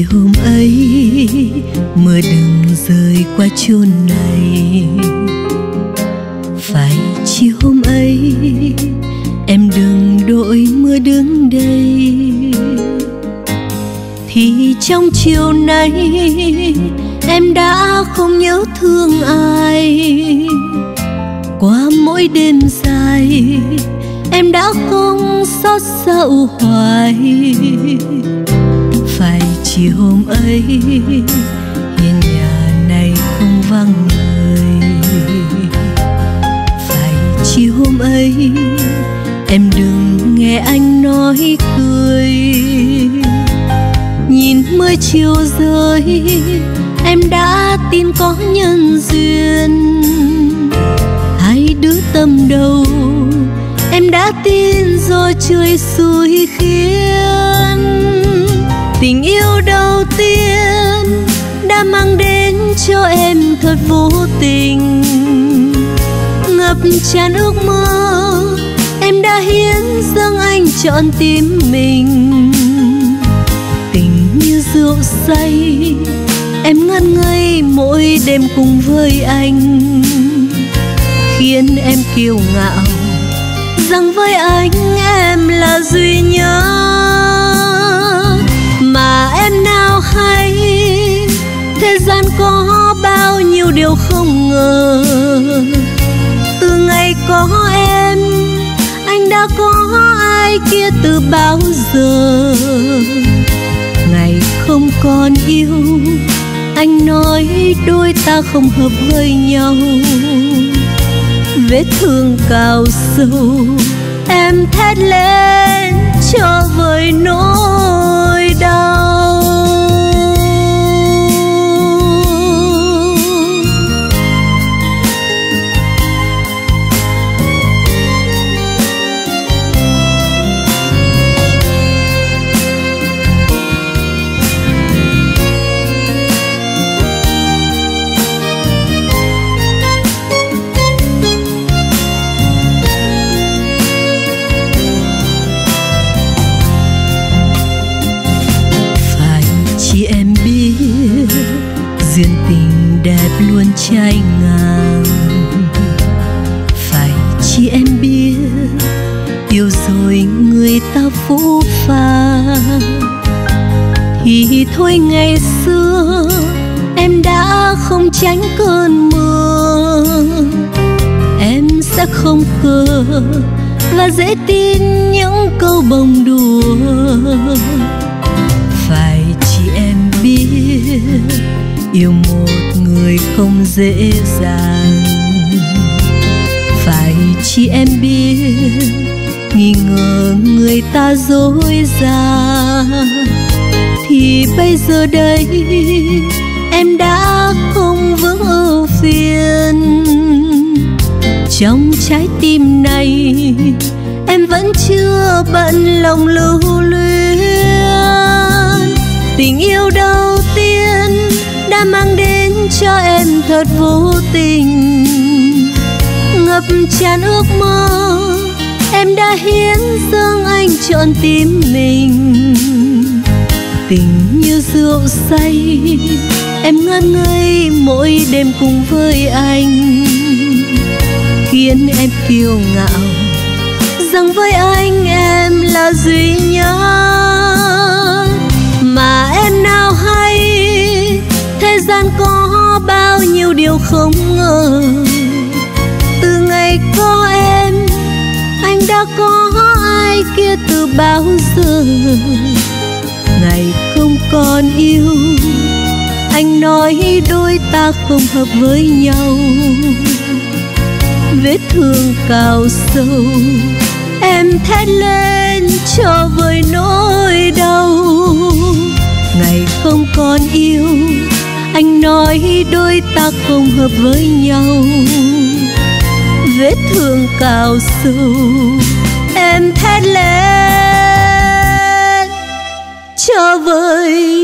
hôm ấy mưa đừng rơi qua chốn này. Phải chi hôm ấy em đừng đội mưa đứng đây. Thì trong chiều nay em đã không nhớ thương ai. Qua mỗi đêm dài em đã không xót xa u hoài. Phải chỉ hôm ấy hiên nhà này không vắng người. Phải chỉ hôm ấy em đừng nghe anh nói cười. Nhìn mưa chiều rơi em đã tin có nhân duyên. Hai đứa tâm đầu em đã tin rồi trời xui khiến. Tình yêu đầu tiên đã mang đến cho em thật vô tình. Ngập tràn ước mơ em đã hiến dâng anh trọn tim mình. Tình như rượu say em ngất ngây mỗi đêm cùng với anh. Khiến em kiêu ngạo rằng với anh em là duy nhất. Mà em nào hay thế gian có bao nhiêu điều không ngờ. Từ ngày có em anh đã có ai kia từ bao giờ. Ngày không còn yêu anh nói đôi ta không hợp với nhau. Vết thương cào sâu em thét lên cho vơi nỗi đau. Duyên tình đẹp luôn trái ngang. Phải chỉ em biết yêu rồi người ta phũ phàng. Thì thôi ngày xưa em đã không tránh cơn mưa. Em sẽ không khờ và dễ tin những câu bông đùa. Phải chỉ em biết yêu một người không dễ dàng. Phải chỉ em biết nghi ngờ người ta dối gian. Thì bây giờ đây em đã không vững ưu phiền. Trong trái tim này em vẫn chưa bận lòng lưu luyến. Tình yêu đầu tiên đã mang đến cho em thật vô tình. Ngập tràn ước mơ em đã hiến dâng anh trọn tim mình. Tình như rượu say em ngất ngây mỗi đêm cùng với anh. Khiến em kiêu ngạo rằng với anh em là duy nhất. Mà em nào hay thế gian có bao nhiêu điều không ngờ. Từ ngày có em anh đã có ai kia từ bao giờ. Ngày không còn yêu anh nói đôi ta không hợp với nhau. Vết thương cào sâu em thét lên cho vơi nỗi đau. Ngày không còn yêu anh nói đôi ta không hợp với nhau. Vết thương cào sâu em thét lên cho vơi